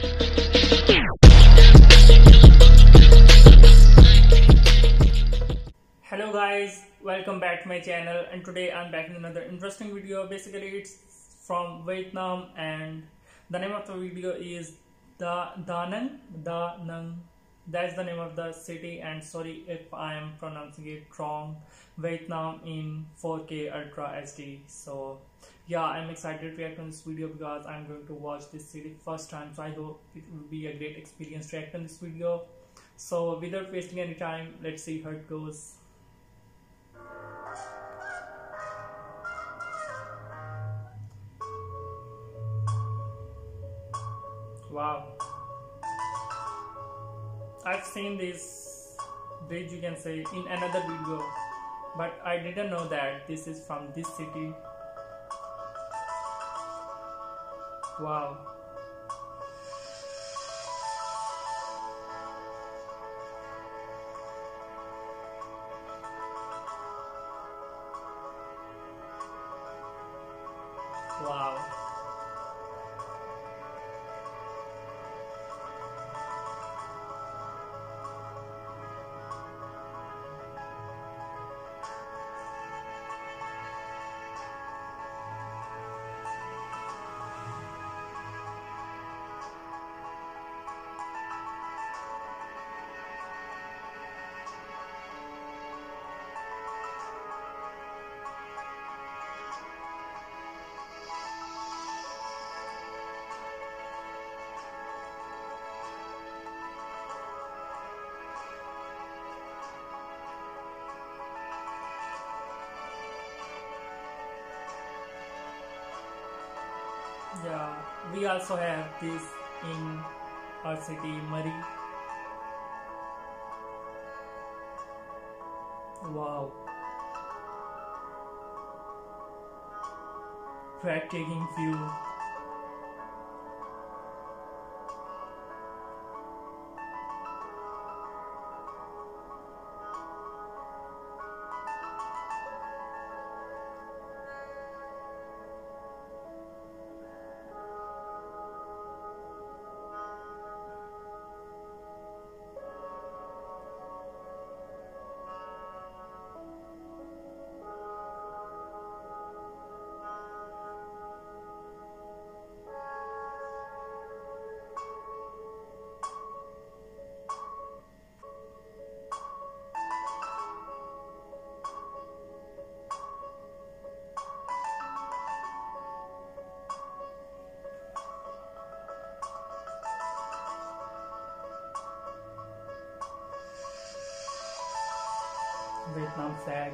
Hello guys, welcome back to my channel, and today I'm back in another interesting video. Basically it's from Vietnam, and the name of the video is Da Nang. That's the name of the city, and sorry if I am pronouncing it wrong. Vietnam in 4K Ultra HD. So yeah, I'm excited to react on this video because I'm going to watch this city first time, so I hope it will be a great experience to react on this video. So without wasting any time, let's see how it goes. Wow, I've seen this bridge, you can say, in another video, but I didn't know that this is from this city. Wow. Wow. Yeah, we also have this in our city, Murray. Wow, breathtaking view. Vietnam flag.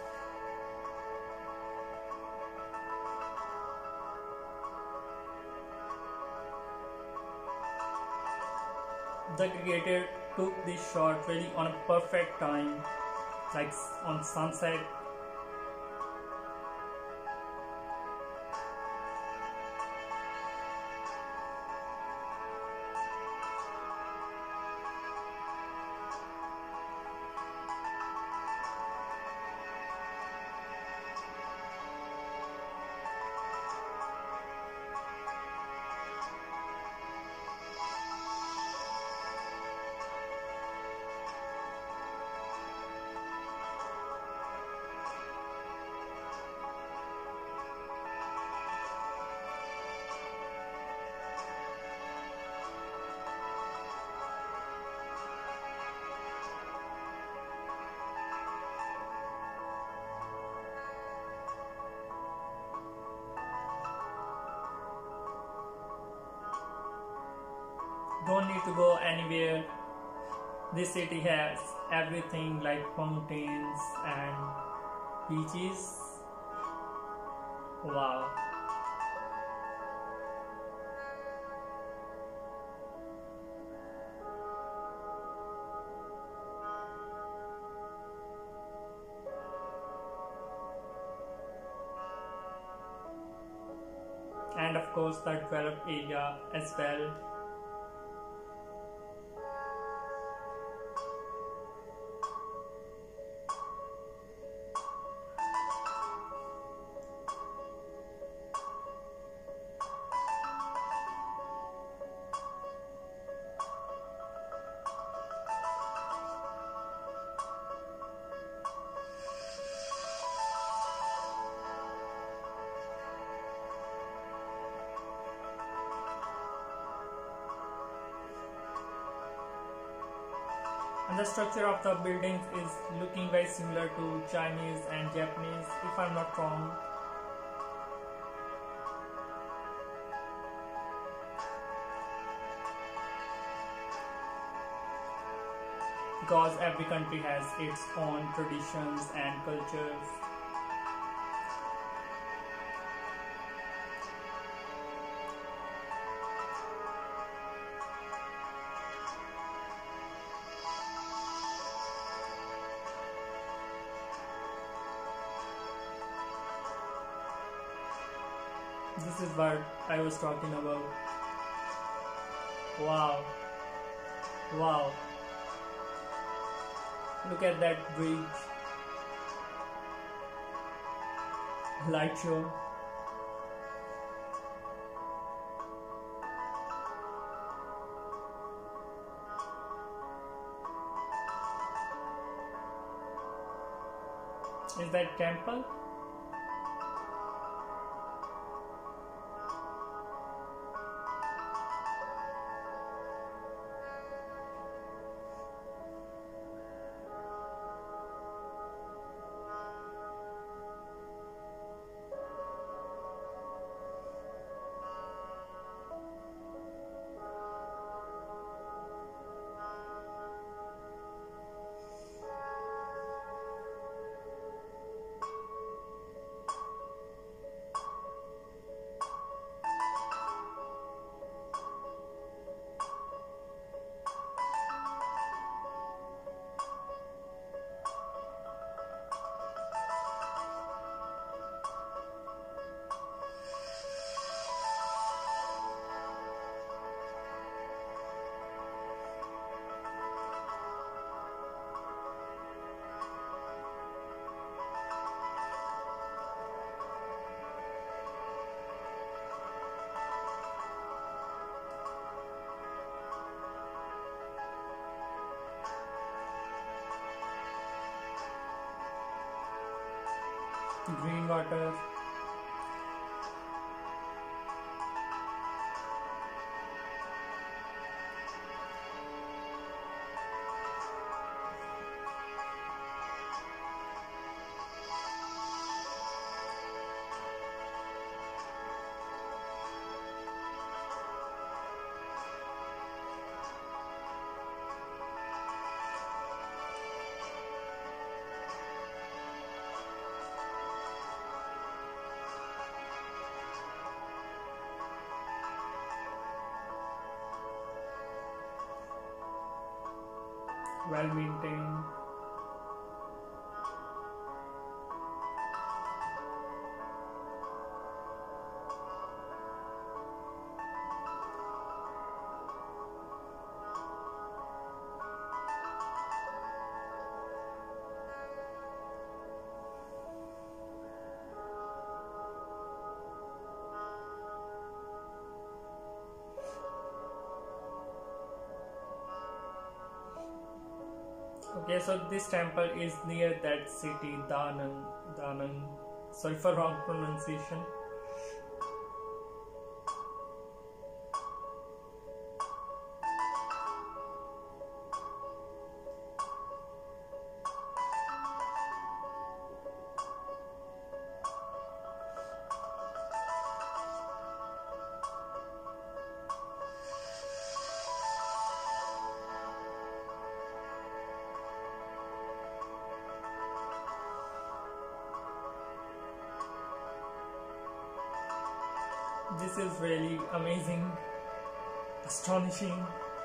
The creator took this shot really on a perfect time, like on sunset. Don't need to go anywhere. This city has everything like mountains and beaches. Wow. And of course the developed area as well. And the structure of the buildings is looking very similar to Chinese and Japanese, if I'm not wrong. Because every country has its own traditions and cultures. This is what I was talking about. Wow. Wow. Look at that bridge. Light show. Is that temple? Green water. Well maintained. Okay, so this temple is near that city, Danang. Sorry for wrong pronunciation. This is really amazing, astonishing.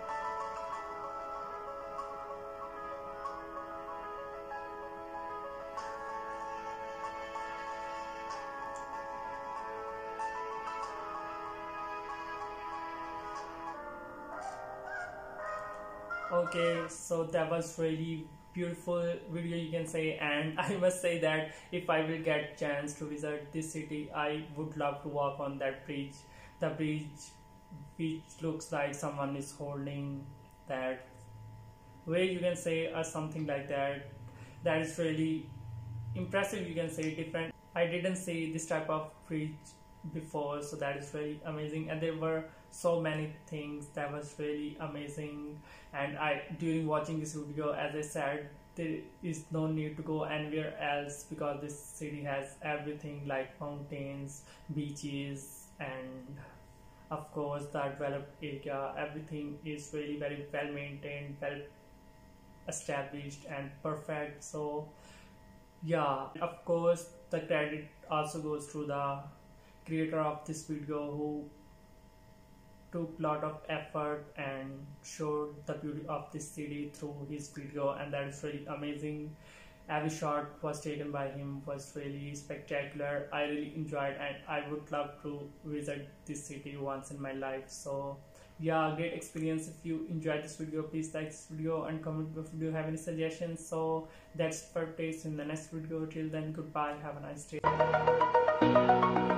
Okay, so that was really beautiful video, you can say, and I must say that if I will get chance to visit this city, I would love to walk on that bridge. The bridge which looks like someone is holding that way, you can say, or something like that. That is really impressive, you can say, different. I didn't see this type of bridge before, so that is very amazing. And there were so many things that was really amazing. And I, during watching this video, as I said, there is no need to go anywhere else because this city has everything like mountains, beaches, and of course the developed area. Everything is really very well maintained, well established and perfect. So yeah, of course the credit also goes to the creator of this video, who took lot of effort and showed the beauty of this city through his video, and that is really amazing. Every shot was taken by him was really spectacular. I really enjoyed, and I would love to visit this city once in my life. So yeah, great experience. If you enjoyed this video, please like this video and comment if you have any suggestions. So that's for taste in the next video. Till then, goodbye, have a nice day.